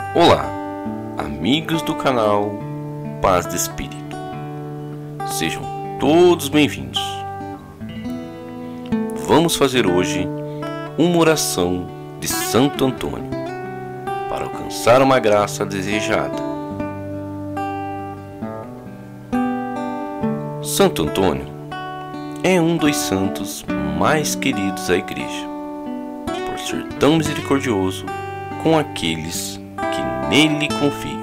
Olá, amigos do canal Paz de Espírito. Sejam todos bem-vindos. Vamos fazer hoje uma oração de Santo Antônio para alcançar uma graça desejada. Santo Antônio é um dos santos mais queridos à Igreja, por ser tão misericordioso com aqueles que nele confiam.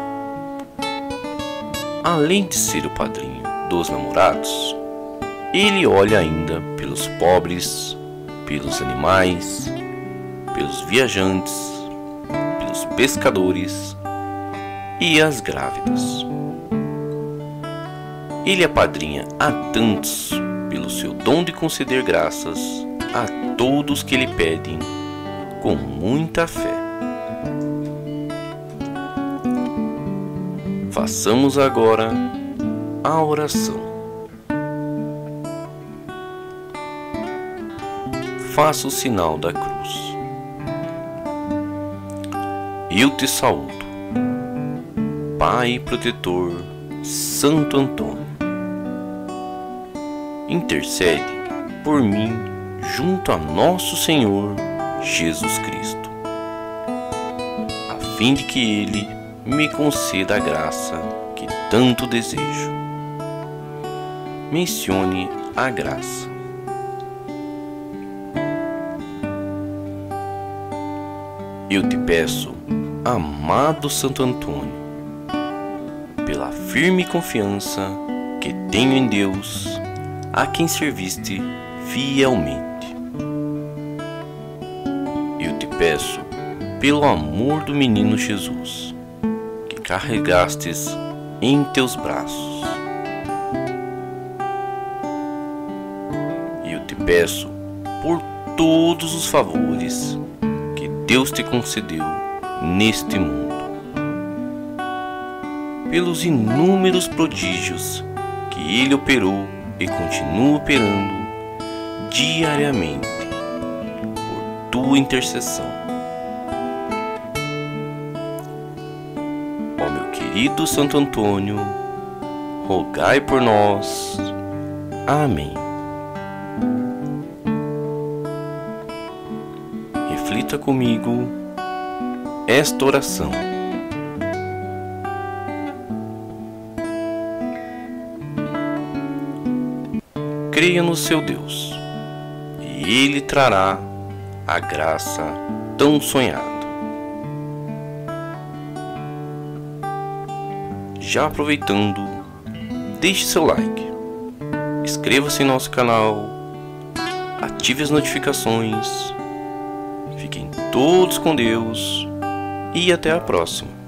Além de ser o padrinho dos namorados, ele olha ainda pelos pobres, pelos animais, pelos viajantes, pelos pescadores e as grávidas. Ele apadrinha a tantos pelo seu dom de conceder graças a todos que lhe pedem com muita fé. Façamos agora a oração. Faça o sinal da cruz. Eu te saúdo, Pai protetor Santo Antônio. Intercede por mim junto a nosso Senhor Jesus Cristo, a fim de que Ele me conceda a graça que tanto desejo. Mencione a graça. Eu te peço, amado Santo Antônio, pela firme confiança que tenho em Deus, a quem serviste fielmente. Eu te peço, pelo amor do menino Jesus, que carregastes em teus braços. Eu te peço, por todos os favores que Deus te concedeu neste mundo, pelos inúmeros prodígios que Ele operou e continua operando diariamente, por tua intercessão. Ó meu querido Santo Antônio, rogai por nós. Amém. Reflita comigo esta oração. Creia no seu Deus, e Ele trará a graça tão sonhada. Já aproveitando, deixe seu like, inscreva-se em nosso canal, ative as notificações. Fiquem todos com Deus e até a próxima.